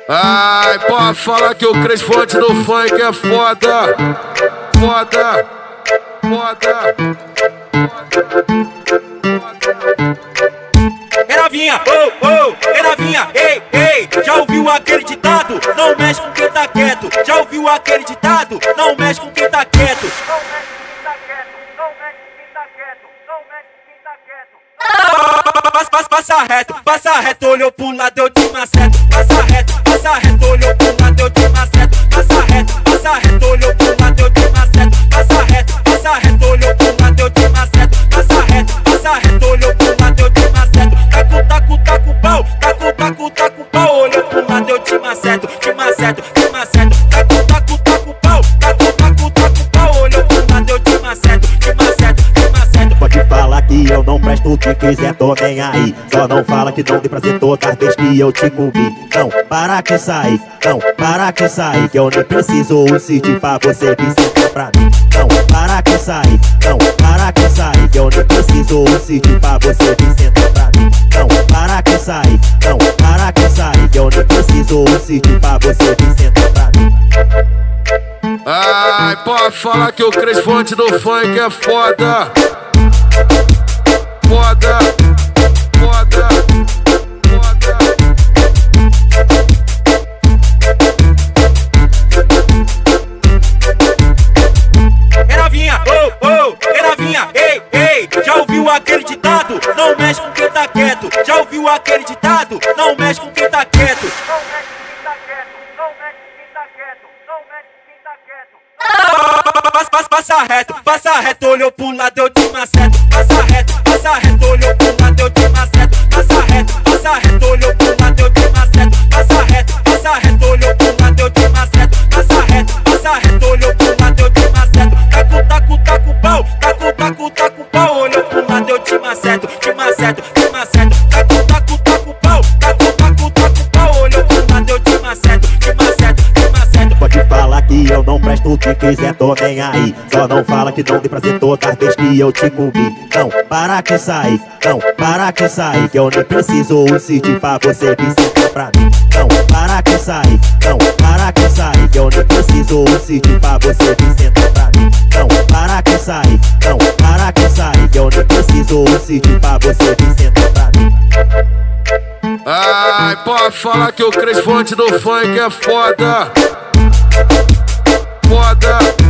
Ai, pode falar que o Cris Fonte do funk é foda. Foda, foda. Novinha, oh, oh, novinha, ei, ei. Já ouviu aquele ditado? Não mexe com quem tá quieto. Já ouviu aquele ditado? Não mexe com quem tá quieto. Não mexe com quem tá quieto. Não mexe com quem tá quieto. Não mexe com quem tá quieto. Passa reto, olhou pro lado, eu te maceto. Passa reto, olhou pro lado, eu te maceto. Passa reto, olhou pro lado, eu te maceto. Passa reto, olhou pro lado, eu te maceto. Passa reto, olhou pro lado, eu te maceto. Taco pau, taco pau, olhou pro lado, eu te maceto, te maceto, te maceto. Taco pau, taco pau, olhou pro lado, eu te maceto, te maceto, te maceto. Pode falar que eu não presto, o que quiser tô nem aí. Só não fala que não dei prazer todas as vezes que eu te comi. Não, para que sair, não, para que sair, que eu nem preciso insistir pra você vir sentar pra mim. Não, para que sair, não, para que sair, que eu nem preciso insistir pra você vir sentar pra mim. Não, para que sair, não, para que sair, que eu nem preciso insistir pra você vir sentar pra mim. Ai, pode falar que o Cris Fonte do funk é foda. Foda, foda, foda. Novinha, oh, oh, novinha, ei, ei. Já ouviu aquele ditado? Não mexe com quem tá quieto. Já ouviu aquele ditado? Não mexe com quem tá quieto. Não mexe com quem tá quieto. Não mexe com quem tá quieto. Não mexe com quem tá quieto. Passa reto, olhou pro lado, eu te maceto. Passa reto, olhou pro lado, eu te maceto. Passa reto, olhou pro lado, eu te maceto. Passa reto, olhou pro lado, eu te maceto. Passa reto, olhou pro lado, eu te maceto. Taco pau, taco pau, olhou pro lado, eu te maceto, te maceto, te maceto. Taco pau, taco pau, olhou pro lado, eu te maceto, te maceto, te maceto. Pode falar que eu não presto, o que quiser tô nem aí. Só não fala que não dei prazer todas as vezes que eu te comi. Não, para que sair, não, para que sair, que eu nem preciso insistir pra você vir sentar pra mim. Não, para que sair, não, para que sair, que eu nem preciso insistir pra você vir sentar pra mim. Não, para que sair, não, para que sair, que eu nem preciso insistir pra você vir sentar pra mim. Ai, pode falar que o Cris Fonte do funk é foda. Foda.